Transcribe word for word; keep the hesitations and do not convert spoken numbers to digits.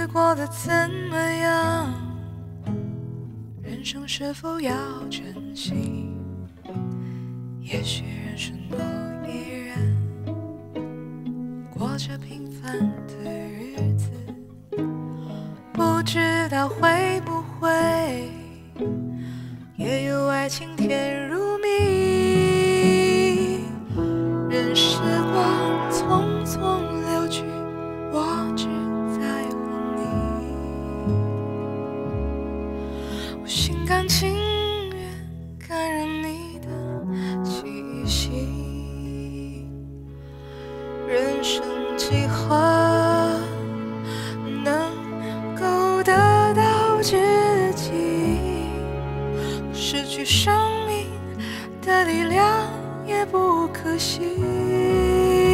过得怎么样？人生是否要珍惜？也许人生都依然过着平凡的日子，不知道会不会也有爱情甜如蜜。任时光匆匆流去，我只在乎你。我心甘情愿感染你的气息，人生几何能够得到知己？失去生命的力量也不可惜。